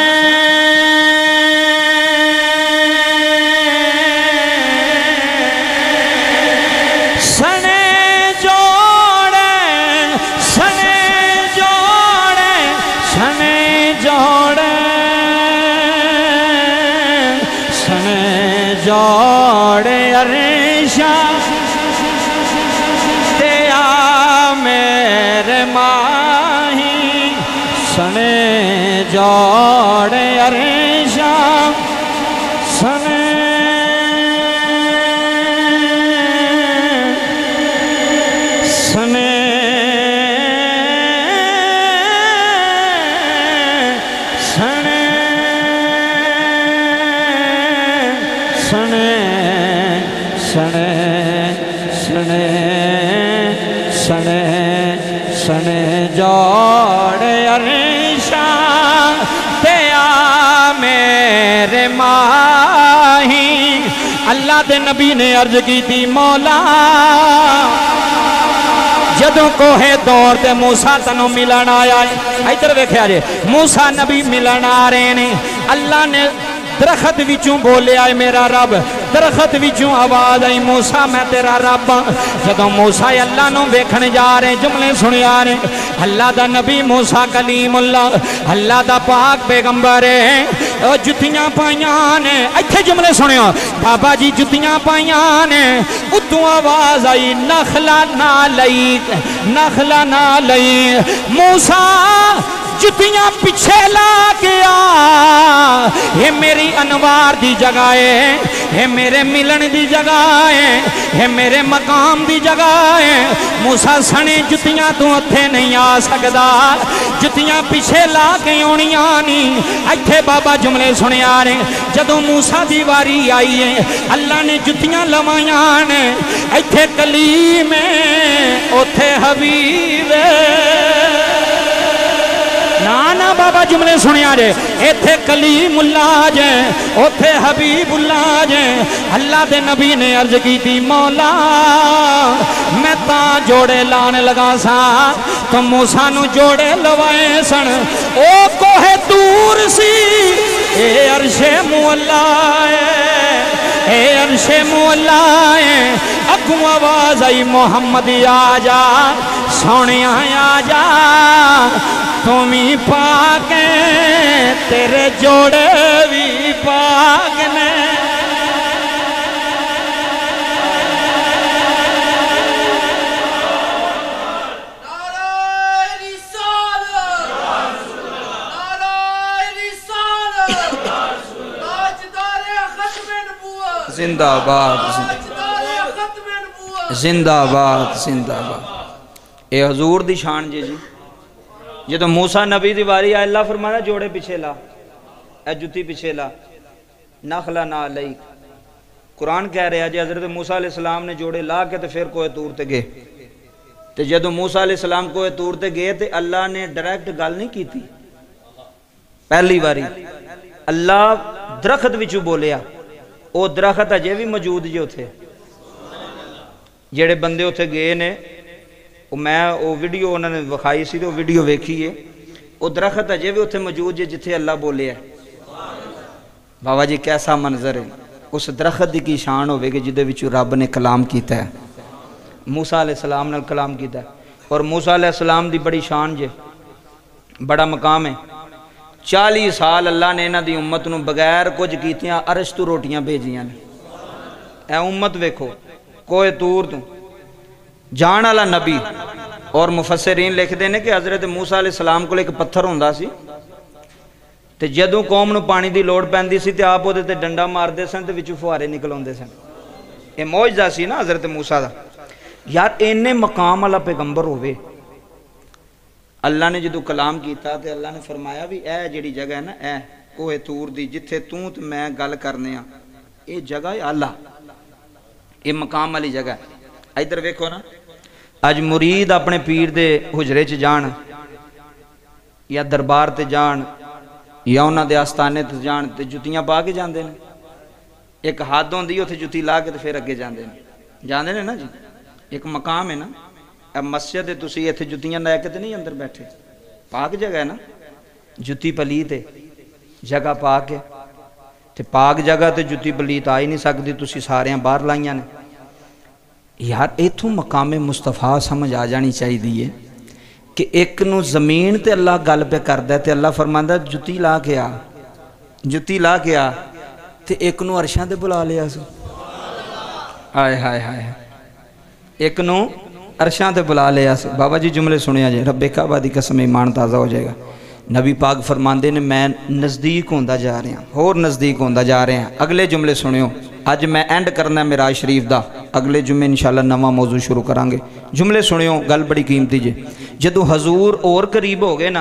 جوڑے عرشاں تے آ میرے ماہی سنے جوڑے عرشاں سنے سنے سنے سنے سنے سنے سنے سنے جوڑے عرشاں تے آ میرے ماہی اللہ دے نبی نے عرض کی تھی مولا جدوں کوہ دور تے موسیٰ تنوں ملن آیا ہے ادھر ویکھیا جے موسیٰ نبی ملن آ رہے نے اللہ نے درخت وچوں بولے آئے میرا رب درخت وچوں آواز آئی موسیٰ میں تیرا رب جدوں موسیٰ اللہ نو ویکھنے جا رہے جملے سنے آ رہے اللہ دا نبی موسیٰ کلیم اللہ اللہ دا پاک پیغمبر ہے جتیاں پائیاں نے ایتھے جملے سنے آ بابا جی جتیاں پائیاں نے اتوں آواز آئی نخلا نہ لئی نخلا نہ لئی موسیٰ جتیاں پچھے لا گیا یہ میری انوار دی جگہ ہے یہ میرے ملن دی جگہ ہے یہ میرے مقام دی جگہ ہے موسیٰ سنے جتیاں تو اتھے نہیں آ سکدا جتیاں پچھے لا کے اونیاں نہیں ایتھے بابا جملے سنے آ رہے جدوں موسیٰ دی واری آئی ہے اللہ نے جتیاں لوائیاں نے ایتھے کلیم اتھے حبیب نانا بابا جملے سنیا جے ایتھے کلیم اللہ جے اوتھے حبیب اللہ جے اللہ دے نبی نے عرض کی تھی مولا میں تا جوڑے لانے لگا سا تو موسیٰ نو جوڑے لوائے سن او کوہ دور سی اے عرش مولا اے عرش مولا اگوں آواز آئی محمد آ جا سونیا آ جا تمہیں پاک تیرے جوڑے بھی پاک نے زندہ آباد زندہ آباد زندہ آباد اے حضور دی شان جی جی یہ تو موسیٰ نبی دی واری آئے اللہ فرمانا جوڑے پیچھے لا اے جتی پیچھے لا نخلا نہ لئی قرآن کہہ رہے ہیں جی حضرت موسیٰ علیہ السلام نے جوڑے لا کے تو پھر کوہ طور تے گئے تو جدو موسیٰ علیہ السلام کوہ طور تے گئے تو اللہ نے ڈائریکٹ گل نہیں کی تھی پہلی واری اللہ درخت وچوں بولیا او درخت اجے بھی موجود جو تھے جڑے بندے اتھے گئے نے میں وہ ویڈیو انہوں نے وکھائی سی تو ویڈیو ویکھی ہے وہ درخت اجے بھی اتھے موجود ہے جتھے اللہ بولے ہے بابا جی کیسا منظر ہے اس درخت دی کی شان ہوئے کہ جدے وچوں رب نے کلام کیتا ہے موسیٰ علیہ السلام نے کلام کیتا ہے اور موسیٰ علیہ السلام دی بڑی شان جے بڑا مقام ہے چالی سال اللہ نے انہاں دی امت نو بغیر کچھ کیتیاں عرش تو روٹیاں بھیجیاں نے اے امت ویکھو کوہ طور تو جان والا نبی اور مفسرین لکھ دینے کہ حضرت موسیٰ علیہ السلام کو ایک پتھر ہوندا سی تے جدوں قوم نو پانی دی لوڑ پیندی سی تے آپ اودے تے ڈنڈا مار دے سن تے وچوں فوارے نکل اوندے سن اے معجزہ سی نا حضرت موسیٰ دا یار اینے مقام والا پیغمبر ہوئے. اللہ نے جدو کلام کیتا تے اللہ نے فرمایا بھی اے جڑی جگہ ہے نا اے کوہ تور دی جتھے توں تے میں گل کرنے ہاں اے جگہ ہے اللہ اے مقام والی جگہ ہے. ادھر ویکھو نا اج مرید اپنے پیر دے حجرے چ جان یا دربار تے جان یا انہاں دے آستانے تے جان تے جتیاں پا کے جاندے نے. ایک حد ہوندی اوتھے جتی لا کے تے پھر اگے جاندے نے جاندے نے نا جی. ایک مقام ہے نا. اب مسجد تسی ایتھے جتیاں لے کے تے نہیں اندر بیٹھے پاک جگہ ہے نا. جتی پلیت ہے جگہ پاک ہے تے پاک جگہ تے جتی پلیت آ ہی نہیں سکدی تسی ساریاں باہر لائیاں نے. یار ایتھوں مقام مصطفیٰ سمجھ آ جانی چاہیے کہ ایک نو زمین تے اللہ گل پہ کردا ہے تے اللہ فرماندا جتی لا کے آ جتی لا کے آ تے ایک نو عرشاں تے بلا لیا سو. ہائے ہائے ہائے ایک نو عرشاں تے بلا لیا سو. بابا جی جملے سنیا جائے رب کعبہ دی قسم ایمان تازہ ہو جائے گا. نبی پاک فرماندے نے میں نزدیک ہوندا جا رہا ہوں اور نزدیک ہوندا جا رہے ہیں. اگلے جملے سنیو. اج میں اینڈ کرنا ہے معراج شریف دا. اگلے جمعے انشاءاللہ نواں موضوع شروع کرانگے. جملے سنیو گل بڑی قیمتی جے. جدو حضور اور قریب ہو گئے نا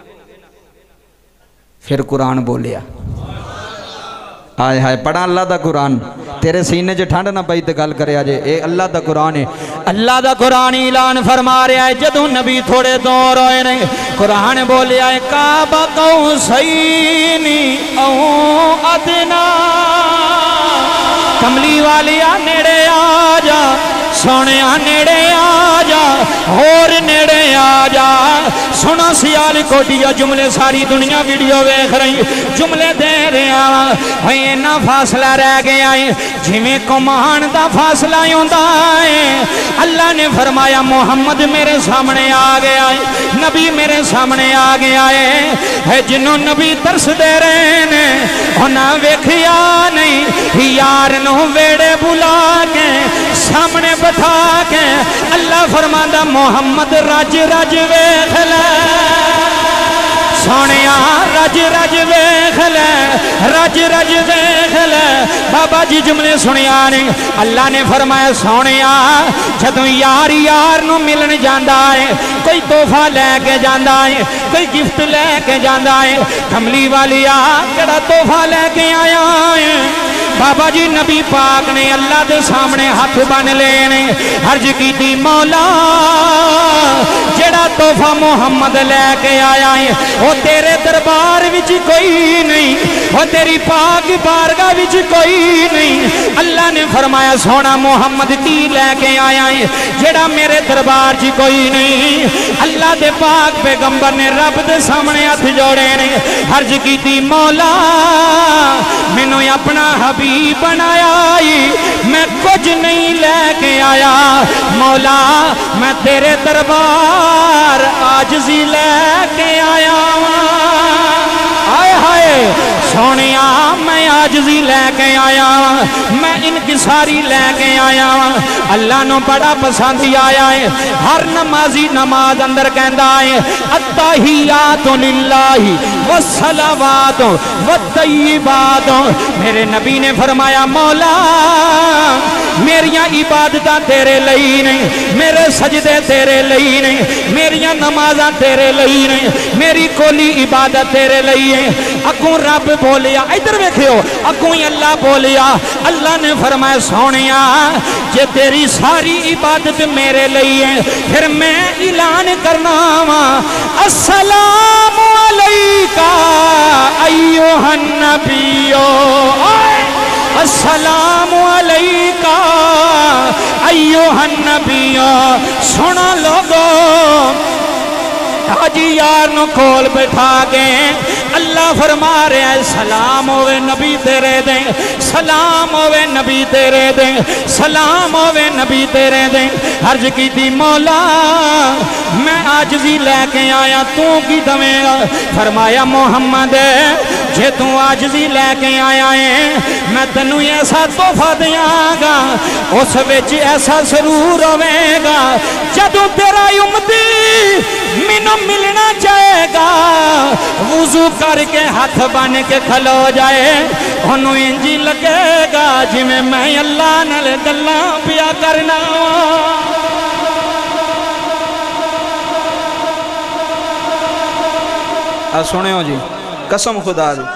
پھر قرآن بولیا. آئے ہائے پڑھا اللہ دا قرآن تیرے سینے جو ٹھنڈ نہ پئی تے گل کرے آجے اے اللہ دا قرآن ہے. اللہ دا قرآن اعلان فرما رہا ہے جدو نبی تھوڑے دور ہوئے نے قرآن بولیا ہے کعبہ قوسینی او ادنا. کملی والیا نیڑے آ جا سونیا نیڑے آ جا اور نیڑے آ جا. سونا سیال کوٹیا جملے ساری دنیا ویڈیو ویکھ رہی جملے دے رہا ہے نا فاصلہ رہ گیا ہے جویں کمان دا فاصلہ ہوندا ہے. اللہ نے فرمایا محمد میرے سامنے آ گیا ہے نبی میرے سامنے آ گیا ہے. جنوں نبی ترس دے رہے نے انہاں ویکھیا نہیں یار نو ویڑے بلا کے سامنے بٹھا کے اللہ فرماندا محمد رج رج ویکھ لے سونیا رج رج ویکھ لے رج رج ویکھ لے. بابا جی جملے سنیا نے اللہ نے فرمایا سونیا جدوں یار یار نو ملن جاندا ہے کوئی تحفہ لے کے جاندا ہے کوئی گفٹ لے کے جاندا ہے. کملی والیا کیڑا تحفہ لے کے آیا ہے. بابا جی نبی پاک نے اللہ دے سامنے ہاتھ بن لینے عرض کی دی مولا جڑا تحفہ محمد لے کے آیا ہے وہ تیرے دربار وچ کوئی نہیں وہ تیری پاک بارگاہ وچ کوئی نہیں. اللہ نے فرمایا سونا محمد کی لے کے آیا ہے جڑا میرے دربار وچ کوئی نہیں. اللہ دے پاک پیغمبر نے رب دے سامنے ہاتھ جوڑے نے عرض کی دی مولا مینوں اپنا حبیب بنایا میں کچھ نہیں لے کے آیا مولا میں تیرے دربار عاجزی لے کے آیا. آئے ہائے سونیا میں عاجزی لے کے آیا میں انکساری لے کے آیا. اللہ نو بڑا پسند آیا ہے. ہر نمازی نماز اندر کہندا ہے التحیات للہ والصلوات والطیبات. میرے نبی نے فرمایا مولا میریاں عبادتاں تیرے لئی نہیں میرے سجدے تیرے لئی نہیں میریاں نمازاں تیرے لئی نہیں میری کولی عبادت تیرے لئی ہے. اگوں رب بولیا ادھر ویکھیو اگوں ہی اللہ بولیا. اللہ نے فرمایا سونیا جے تیری ساری عبادت میرے لئی ہے پھر میں اعلان کرنا وا السلام علیکہ ایھا النبی السلام علیکہ ایھا النبی. سنا لوگو آج یار نو کھول بٹھا گئے اللہ فرما رہے ہیں سلام ہوئے نبی تیرے دیں سلام ہوئے نبی تیرے دیں سلام ہوئے نبی تیرے دیں. عرض کی دی مولا میں عاجزی لے کے آیا تو کی دویں گا. فرمایا محمد جے تو عاجزی لے کے آیا ہے میں تنو ایسا تحفہ دیاں گا اس وچ ایسا سرور ہوئے گا جدوں تیرا امتی مینوں ملنا چاہے گا وضو کر کے ہاتھ بن کے کھلو جائے انہوں انجی لگے گا جی میں میں اللہ نال گلاں پیا کرنا. آ سنے ہو جی قسم خدا دی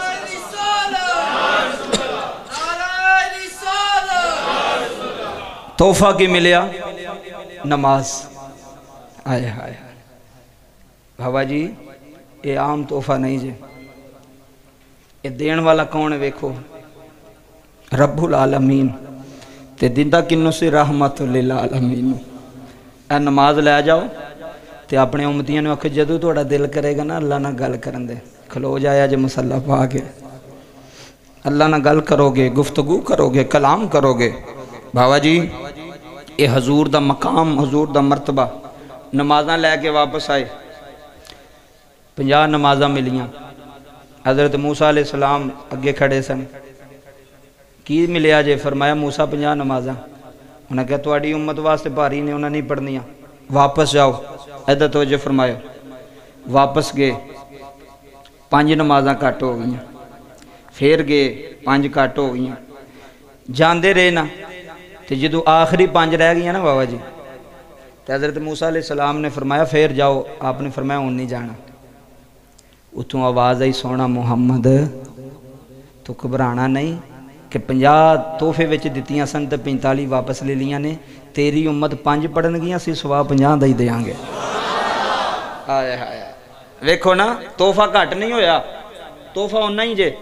تحفہ کی ملیا نماز آئے آئے بابا جی یہ عام تحفہ نہیں جی یہ دین والا کون ہے ویکھو رب العالمین تے دیندہ کنوں سے رحمت للعالمین اے نماز لے جاؤ تے اپنے امتیاں نے آکھے جدو توڑا دل کرے گا نا اللہ نہ گل کرن دے کھلو جایا جے مسلح پا کے اللہ نہ گل کرو گے گفتگو کرو گے کلام کرو گے بابا جی یہ حضور دا مقام حضور دا مرتبہ نمازاں لے کے واپس آئے پنجاہ نمازاں ملیاں حضرت موسیٰ علیہ السلام اگے کھڑے سن کی ملیا جے فرمایا موسیٰ پنجاہ نمازاں انہیں کہا تواڈی امت واسطے بھاری نے انہیں نہیں پڑھنیاں واپس جاؤ ایدہ توجہ فرمایا واپس گئے پانچ نمازاں کٹ ہو گئیں پھر گئے پانچ کٹ ہو گئیں جاندے رہے نا تو جدو آخری پانچ رہ گئیں نا بابا جی تو حضرت موسیٰ علیہ السلام نے فرمایا پھر جاؤ آپ نے فرمایا ہوں نہیں جانا اتوں آواز آئی سونا محمد تو گھبرانا نہیں کہ پنجاہ تحفے وچ دتیاں سن تے پینتالی واپس لے لیاں نے تیری امت پانچ پڑھن گیاں سی سوا پنجاہ دا ہی دیاں گے آئے آئے ویکھو نا تحفہ گھٹ نہیں ہویا تحفہ ہونا ہی جے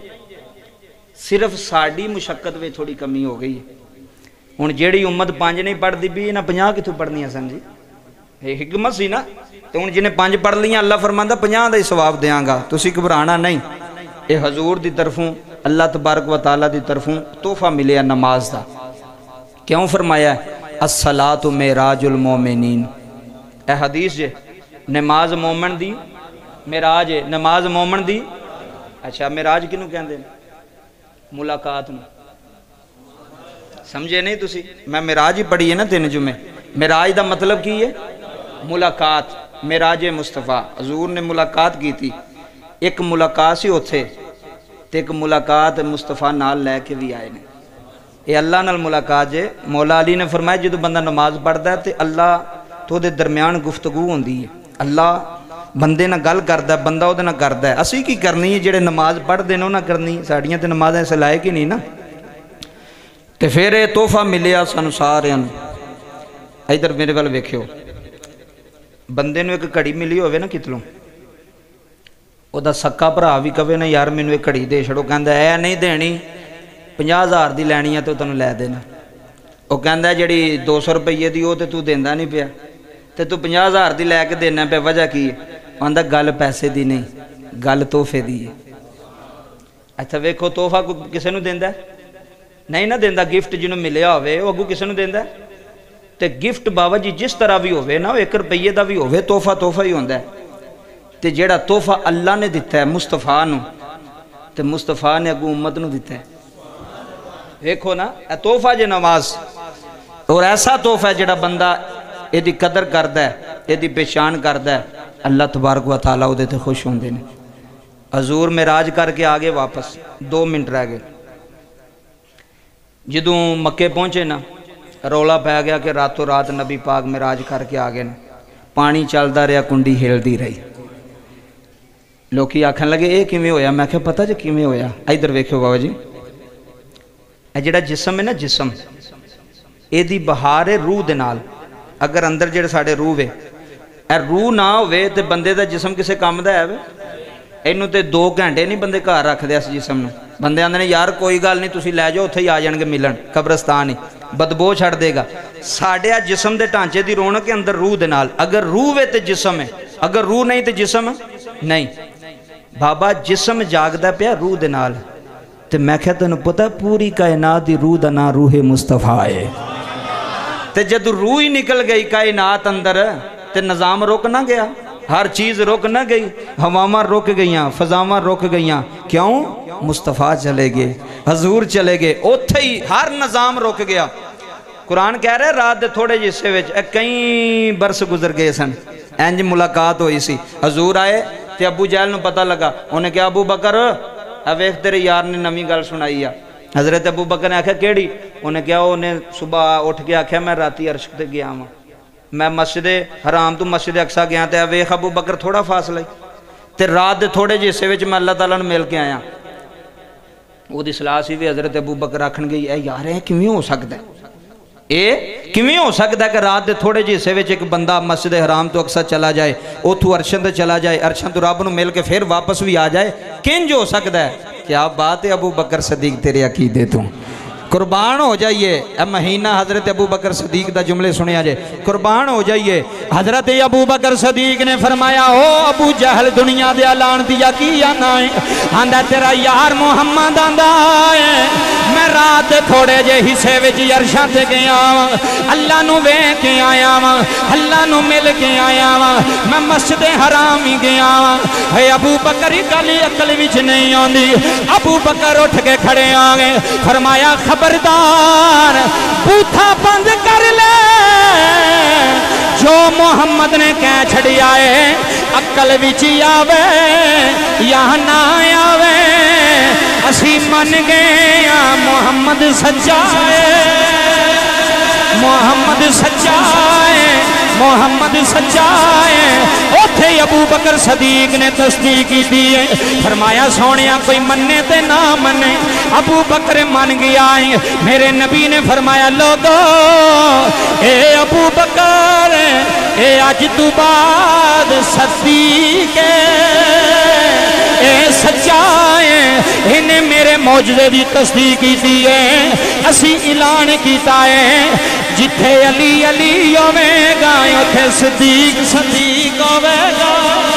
صرف ساڑی مشقت میں تھوڑی کمی ہو گئی ہن جیڑی امت پانچ نہیں پڑھ دی بھی نہ پنجاہ کتوں پڑھنیاں سن جی یہ حکمت سی نا تو ہن جنہیں پانچ پڑھ لیاں اللہ فرماندا پنجاہ دا ہی ثواب دیاں گا تسی گھبرانا نہیں اے حضور دی طرفوں اللہ تبارک و تعالیٰ دی طرفوں تحفہ ملیا نماز دا کیوں فرمایا ہے الصلاۃ معراج المومنین اے حدیث جے نماز مومن دی معراج ہے نماز مومن دی اچھا معراج کنوں کہندے ملاقات میں سمجھے نہیں تسی میں معراج ہی پڑھی ہے نا تین جمعے معراج دا مطلب کی ہے ملاقات معراج مصطفیٰ حضور نے ملاقات کی تھی ایک ملاقات سی ہوتے تے ایک ملاقات مصطفیٰ نال لے کے بھی آئے نے یہ اللہ نال ملاقات جے مولا علی نے فرمایا جدو بندہ نماز پڑھتا ہے تے اللہ تو دے درمیان گفتگو ہوندی ہے اللہ بندے نہ گل کردا ہے بندہ او دے نہ کردا ہے اسی کی کرنی ہے جڑے نماز پڑھ دے نو نہ کرنی ساڈیاں تے نمازاں اس لائق ہی نہیں نا تے پھر یہ تحفہ ملیا سانو ساریاں ادھر میرے ول ویکھیو بندے نو ایک گھڑی ملی ہوئے نا کتلوں او دا سکا بھرا بھی کہے نا یار مینوں ایک گھڑی دے چھڑو کہندا اے نہیں دینی پنجاہ ہزار دی لینی ہے تو تینوں لے دینا وہ کہندا جڑی دو سو روپیے دی وہ تے تو دیندا نہیں پیا تے تو پنجاہ ہزار دی لے کے دینا پیا وجہ کی ہے آندا گل پیسے دی نہیں گل تحفے دی ہے اچھا ویکھو تحفہ کو کسے نو دیندا ہے نہیں نہ دیندا گفٹ جنوں ملیا ہوئے وہ اگوں کسے نو دیندا ہے تے گفٹ بابا جی جس طرح بھی ہوئے نا وہ ایک روپیے دا بھی ہوئے تحفہ تحفہ ہی ہوندا ہے تے جیڑا تحفہ اللہ نے دیتا ہے مصطفیٰ نو تے مصطفیٰ نے اگوں امت نو دیتا ہے دیکھو نا اے تحفہ جے نماز اور ایسا تحفہ ہے جڑا بندہ یہ دی قدر کردا ہے یہ دی پہچان کردا ہے اللہ تبارک و تعالیٰ وہ دیتے خوش ہوندے نے حضور معراج کر کے آگے واپس دو منٹ رہ گئے جدوں مکے پہنچے نا رولا پہ گیا کہ راتوں رات نبی پاک معراج کر کے آگے نا پانی چلدا رہا کنڈی ہلدی رہی لوکی آکھن لگے اے کیویں ہویا میں کہ پتہ جے کیویں ہویا ادھر ویکھو بابا جی اے جڑا جسم ہے نا جسم اے دی بہار ہے روح دے نال اگر اندر جڑے ساڈے روح ہے اے روح نہ ہوئے تے بندے دا جسم کسے کام دا ہے اینوں تے دو گھنٹے نہیں بندے گھر رکھ دے اس جسم نو بندے آندے نے یار کوئی گل نہیں تسی لے جاؤ اوتھے ہی آ جان گے ملن قبرستان ہی بدبو چھڑ دے گا ساڈے جسم دے ٹانچے دی رونق کے اندر روح دے نال اگر روح ہے تے جسم ہے اگر روح نہیں تے جسم نہیں بابا جسم جاگدا پیا روح دے نال تے میں کہا تینوں پتہ پوری کائنات دی روح دا نام روح مصطفیٰ ہے تے جد روح ہی نکل گئی کائنات اندر تے نظام رک نہ گیا ہر چیز رک نہ گئی ہواواں رک گئیاں فضاواں رک گئیاں کیوں مصطفیٰ چلے گئے حضور چلے گئے اوتھے ہی ہر نظام رک گیا قرآن کہہ رہے رات دے تھوڑے جسے وچ کئی برس گزر گئے سن انج ملاقات ہوئی سی حضور آئے تے ابو جہل نو پتہ لگا انہیں کہا ابو بکر اویخ تیرے یار نے نمی گل سنائی ہے حضرت ابو بکر نے آکھا کیڑی انہیں کہا انہیں صبح اٹھ کے آکھا میں راتی عرش تے گیا ہوں میں مسجد حرام تو مسجد اقصی گیا تے اویخ ابو بکر تھوڑا فاصلہ تے رات دے تھوڑے جے حصے وچ میں اللہ تعالیٰ نے مل کے آیا وہ دی صلاح سی بھی حضرت ابو بکر آکھن گئی اے یار اے کیویں ہو سکدا ہے اے کیویں ہو سکتا ہے کہ رات دے تھوڑے جے حصے وچ ایک بندہ مسجد حرام تو اقصی چلا جائے اوتھوں عرشاں تے چلا جائے عرشاں تو رب نو مل کے پھر واپس بھی آ جائے کنج ہو سکتا ہے کیا بات ہے ابو بکر صدیق تیرے عقیدے تو قربان ہو جائیے اے مہینہ حضرت ابو بکر صدیق دا جملے سنے آجے قربان ہو جائیے حضرت ابو بکر صدیق نے فرمایا او ابو جہل دنیا دے اعلان دیا کی آنا ہے آندہ تیرا یار محمد آندہ ہے میں رات تھوڑے جے حصے وچ عرشاں تے گیا اللہ نو وے کے آیا اللہ نو مل کے آیا میں مسجد حرام ہی گیا اے ابو بکر گلی عقل وچ نہیں آندی ابو بکر اٹھ کے کھڑے آگے فرمایا خبردار بوتھا بند کر لے جو محمد نے کہہ چھڑی آئے عقل وچی آوے یا نہ آوے اسی من گیا محمد سچا ہے محمد سچا ہے محمد سچا ہے اوتھے ابو بکر صدیق نے تصدیق کی دیئے فرمایا سونیا کوئی مننے تے نہ مننے ابو بکر من گیا ہے میرے نبی نے فرمایا لوگو اے ابو بکر اے آج تو بعد صدیق اے سچا ہے انہیں میرے معجزے دی تصدیق کی دیئے اسی اعلان کیتا ہے جتھے علی علی ہوے گا اتھے صدیق صدیق ہوے گا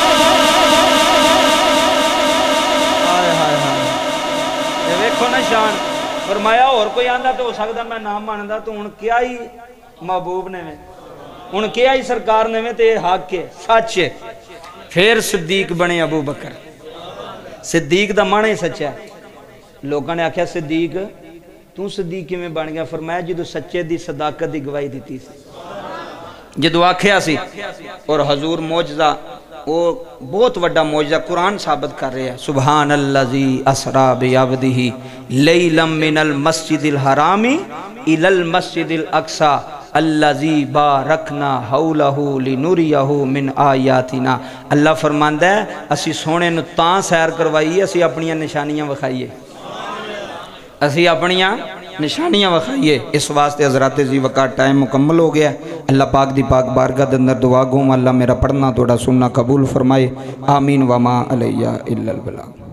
یہ ویکھو نا شان فرمایا اور کوئی آندہ تو ہو سکتا میں نام ماندا تو ان کیا ہی محبوب نے میں ان کیا ہی سرکار نے میں تے حق کے سچ ہے پھر صدیق بنے ابو بکر صدیق دا معنی سچا ہے لوگوں نے آکھیا صدیق تو صدیق میں بن گیا فرمایا جدو سچے دی صداقت دی گواہی دیتی سی جدو آکھیا سی اور حضور معجزہ وہ بہت وڈا معجزہ قرآن ثابت کر رہے ہیں سبحان اللذی اسرا بعبدہ لیلا من المسجد الحرام الی المسجد الاقصی اللذی بارکنا حولہ لنوریہ من آیاتنا اللہ فرماندہ ہے اسی سونے نو تاں سیر کروائیے اسی اپنیاں نشانیاں وکھائیے اسی اپنیاں نشانیاں وکھائیے اس واسطے حضرات زی وقت ٹائم مکمل ہو گیا اللہ پاک دی پاک بارگاہ اندر دعا گوں اللہ میرا پڑھنا توڑا سننا قبول فرمائے آمین وما علیہ الا البلاغ